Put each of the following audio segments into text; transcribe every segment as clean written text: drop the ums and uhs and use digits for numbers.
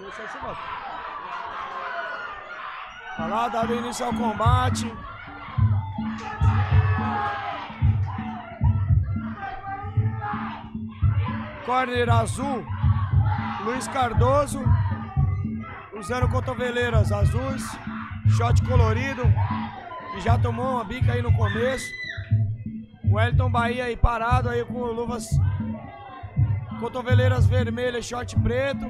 Tá lá, dado início ao combate. Corner azul, Luiz Cardoso, usando cotoveleiras azuis, short colorido, que já tomou uma bica aí no começo. O Wellington Bahia aí parado aí com luvas, cotoveleiras vermelhas, short preto.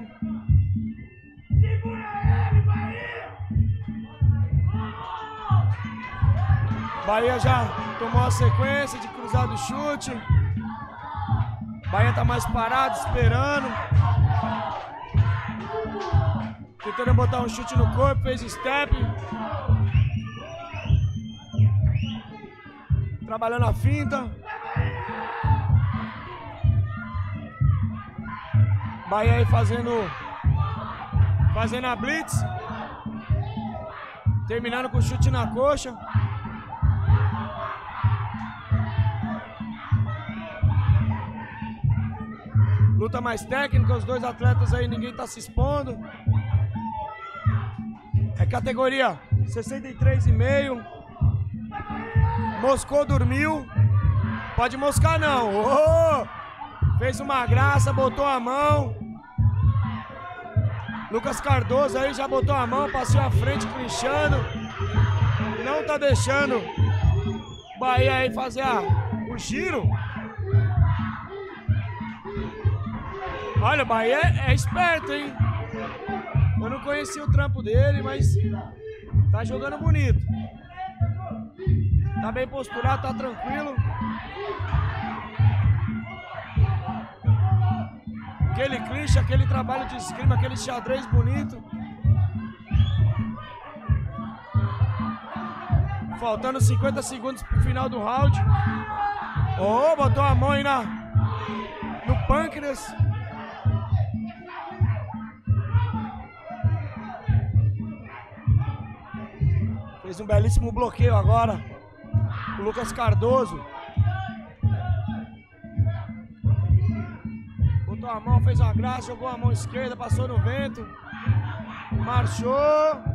Bahia já tomou a sequência de cruzado chute. Bahia tá mais parado, esperando. Tentando botar um chute no corpo, fez step. Trabalhando a finta. Bahia aí fazendo a blitz. Terminando com o chute na coxa. Luta mais técnica, os dois atletas aí, ninguém tá se expondo. É categoria 63,5. Moscou, dormiu. Pode moscar não. Oh! Fez uma graça, botou a mão. Lucas Cardoso aí já botou a mão, passou à frente, clinchando. Não tá deixando Bahia aí fazer o giro. Olha, o Bahia é esperto, hein? Eu não conhecia o trampo dele, mas tá jogando bonito. Tá bem posturado, tá tranquilo. Aquele clinch, aquele trabalho de esgrima, aquele xadrez bonito. Faltando 50 segundos pro final do round. Oh, botou a mão aí no pâncreas. Fez um belíssimo bloqueio agora. O Lucas Cardoso. Botou a mão, fez uma graça, jogou a mão esquerda, passou no vento. Marchou.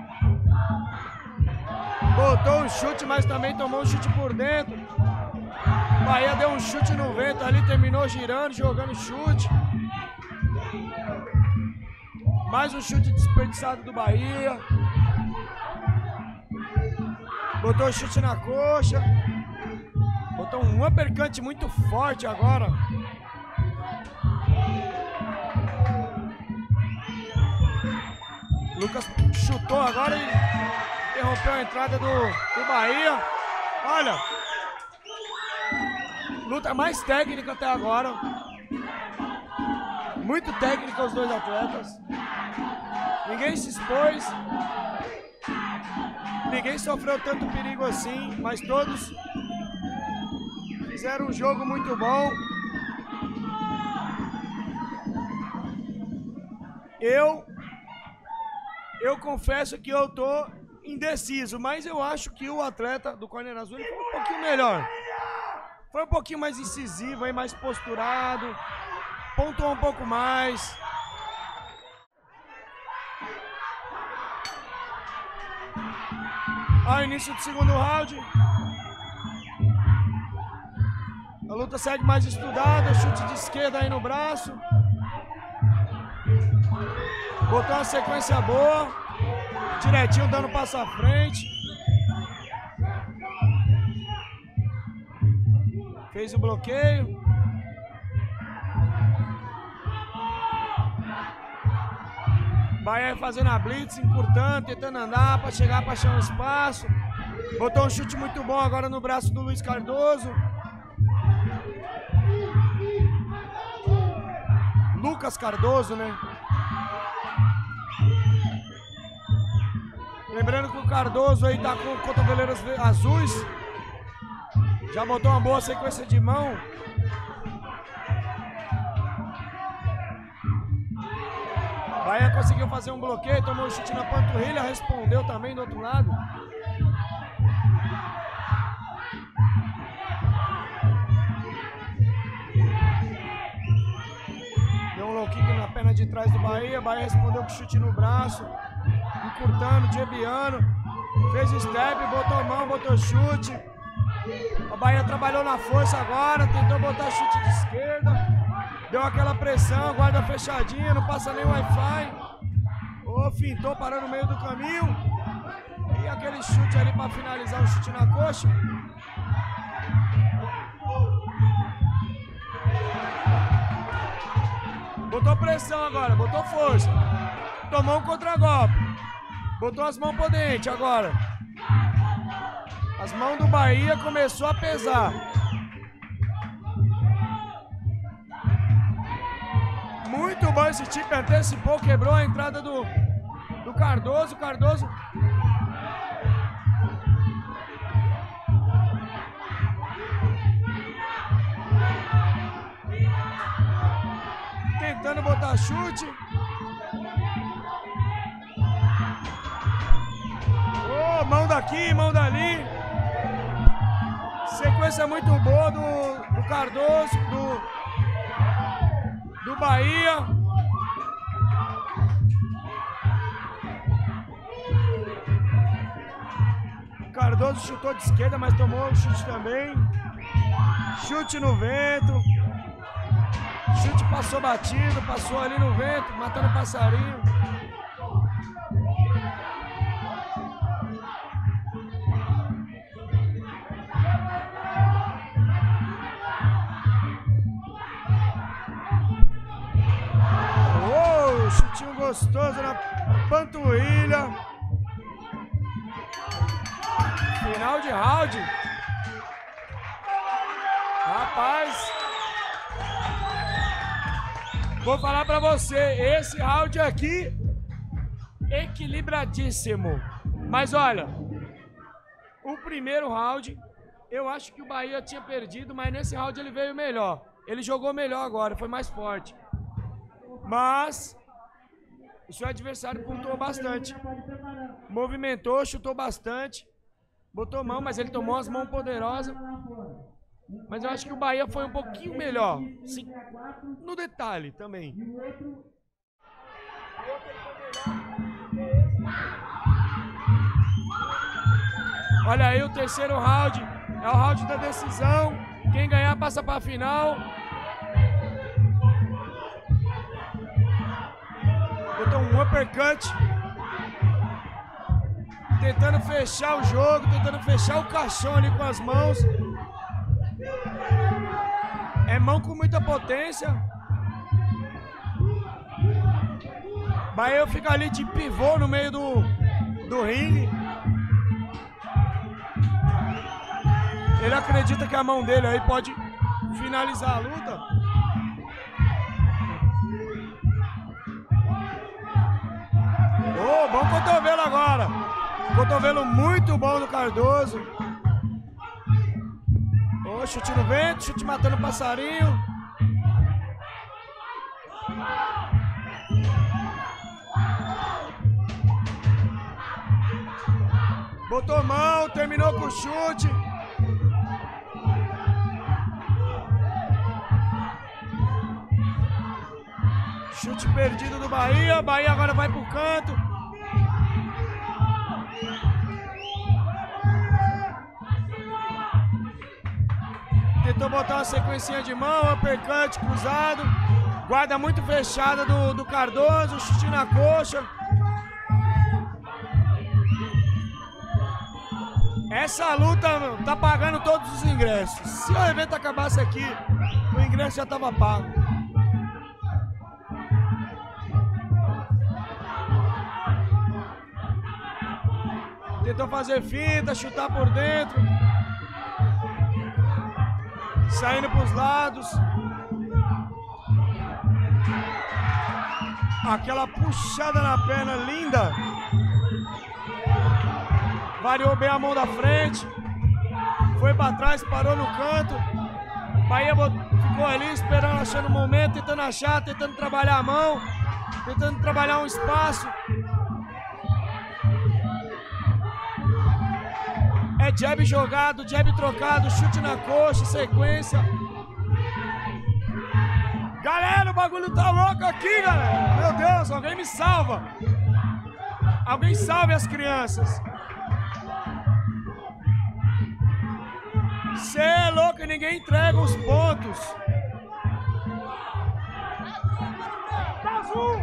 Botou um chute, mas também tomou um chute por dentro. Bahia deu um chute no vento ali, terminou girando, jogando chute. Mais um chute desperdiçado do Bahia. Botou o chute na coxa. Botou um uppercut muito forte agora. Lucas chutou agora e interrompeu a entrada do Bahia. Olha, luta mais técnica até agora. Muito técnica os dois atletas. Ninguém se expôs. Ninguém sofreu tanto perigo assim, mas todos fizeram um jogo muito bom. Eu confesso que eu tô indeciso, mas eu acho que o atleta do Corner Azul foi um pouquinho melhor. Foi um pouquinho mais incisivo, aí, mais posturado, pontuou um pouco mais. Ao início do segundo round, a luta segue mais estudada, chute de esquerda aí no braço. Botou uma sequência boa, direitinho dando passo à frente. Fez o bloqueio. Bahia fazendo a blitz, encurtando, tentando andar para chegar para achar um espaço. Botou um chute muito bom agora no braço do Luiz Cardoso. Lucas Cardoso, né? Lembrando que o Cardoso aí tá com cotoveleiras azuis. Já botou uma boa sequência de mão. Bahia conseguiu fazer um bloqueio, tomou um chute na panturrilha, respondeu também do outro lado. Deu um low kick na perna de trás do Bahia. Bahia respondeu com chute no braço, encurtando, jebiano. Fez step, botou mão, botou chute. A Bahia trabalhou na força agora, tentou botar chute de esquerda. Deu aquela pressão, guarda fechadinha, não passa nem Wi-Fi. Fintou, parou no meio do caminho. E aquele chute ali para finalizar, o chute na coxa. Botou pressão agora, botou força. Tomou um contragolpe. Botou as mãos potentes agora. As mãos do Bahia começou a pesar. Muito bom esse tipo, antecipou, quebrou a entrada do Cardoso. Cardoso tentando botar chute. Mão daqui, mão dali. Sequência muito boa do Cardoso, do Bahia. Cardoso chutou de esquerda, mas tomou o chute também. Chute no vento. Chute passou batido, passou ali no vento, matando o passarinho. Chutinho gostoso na panturrilha. Final de round. Rapaz, vou falar pra você, esse round aqui equilibradíssimo. Mas olha, o primeiro round eu acho que o Bahia tinha perdido, mas nesse round ele veio melhor. Ele jogou melhor agora, foi mais forte. Mas o seu adversário pontuou bastante. Movimentou, chutou bastante. Botou mão, mas ele tomou as mãos poderosas. Mas eu acho que o Bahia foi um pouquinho melhor. Sim, no detalhe também. Olha aí o terceiro round. É o round da decisão. Quem ganhar passa para a final. Botou um uppercut. Tentando fechar o jogo, tentando fechar o caixão ali com as mãos. É mão com muita potência. Bahia fica ali de pivô no meio do ringue. Ele acredita que a mão dele aí pode finalizar a luta. Oh, bom cotovelo agora. Cotovelo muito bom do Cardoso. Oh, chute no vento, chute matando o passarinho. Botou mão, terminou com o chute. Chute perdido do Bahia. Bahia agora vai pro canto. Tentou botar uma sequencinha de mão, uppercut cruzado. Guarda muito fechada do Cardoso, chute na coxa. Essa luta tá pagando todos os ingressos. Se o evento acabasse aqui, o ingresso já tava pago. Tentou fazer finta, chutar por dentro. Saindo para os lados. Aquela puxada na perna linda. Variou bem a mão da frente. Foi para trás, parou no canto. Bahia ficou ali esperando, achando o momento, tentando achar, tentando trabalhar a mão, tentando trabalhar um espaço. É jab jogado, jab trocado, chute na coxa, sequência. Galera, o bagulho tá louco aqui, galera. Meu Deus, alguém me salva. Alguém salve as crianças. Cê é louco e ninguém entrega os pontos. Tá azul.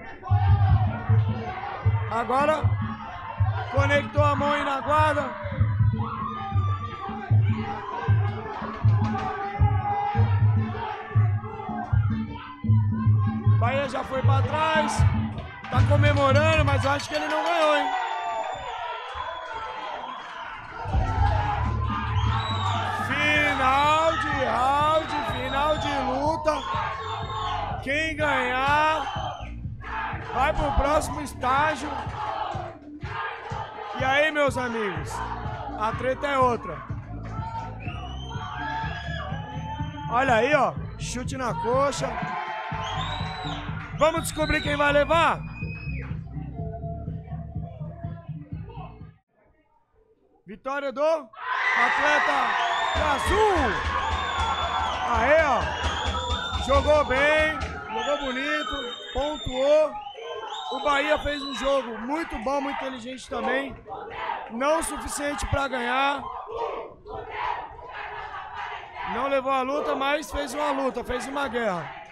Agora, conectou a mão aí na guarda. Bahia já foi pra trás. Tá comemorando, mas eu acho que ele não ganhou, hein? Final de round, final de luta. Quem ganhar vai pro próximo estágio. E aí, meus amigos, a treta é outra. Olha aí, ó, chute na coxa. Vamos descobrir quem vai levar? Vitória do atleta azul. Aí, ó. Jogou bem, jogou bonito, pontuou. O Bahia fez um jogo muito bom, muito inteligente também. Não o suficiente para ganhar. Não levou a luta, mas fez uma luta, fez uma guerra.